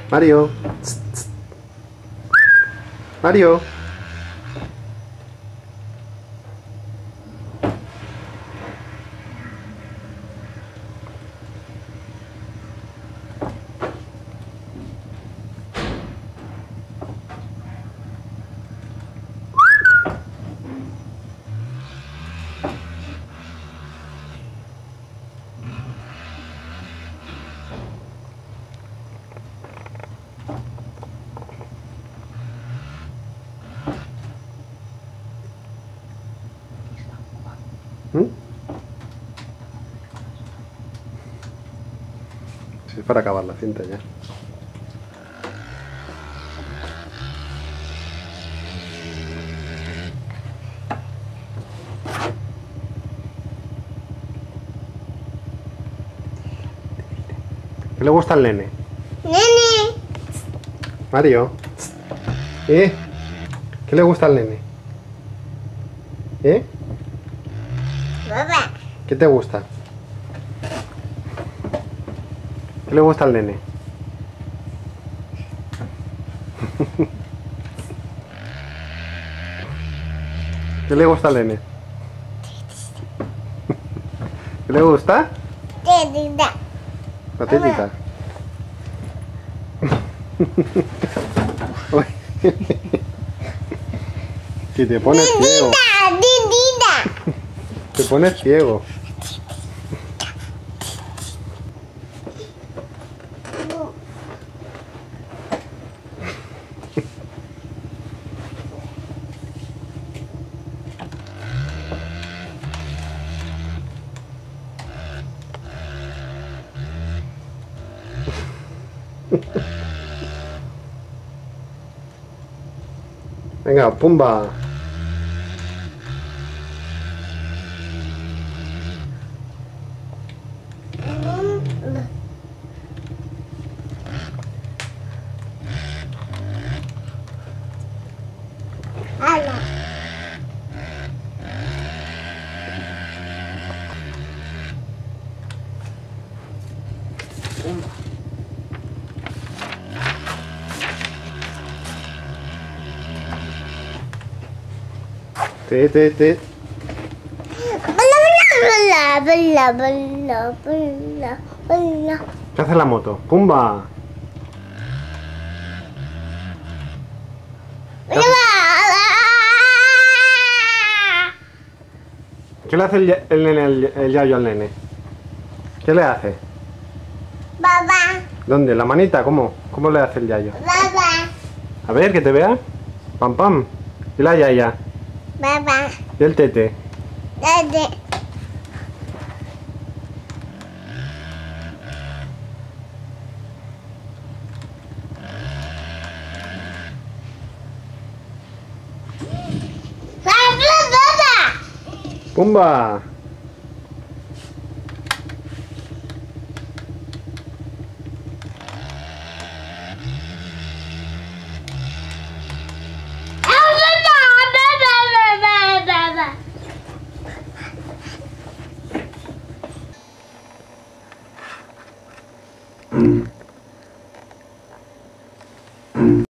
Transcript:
Mario. Tss, tss. Mario. ¿Mm? Sí, es para acabar la cinta ya. ¿Qué le gusta al nene? Nene. Mario. ¿Qué le gusta al nene? Papá. ¿Qué te gusta? ¿Qué le gusta al nene? ¿Qué le gusta al nene? ¿Qué le gusta? Tetita. La tetita. Uy. Que te pones ciego. Tetita. Te pones ciego. Venga, pumba. Ala. Te. Bla, bla, bla, bla, bla, bla. ¿Qué hace la moto? ¡Pumba! ¿Qué le hace el nene, el yayo al nene? ¿Qué le hace? Papá. ¿Dónde? ¿La manita? ¿Cómo? ¿Cómo le hace el yayo? Papá. A ver, que te vea. Pam, pam. Y la yaya. Papá. Y el tete. Date. ¡Pumba! Papá.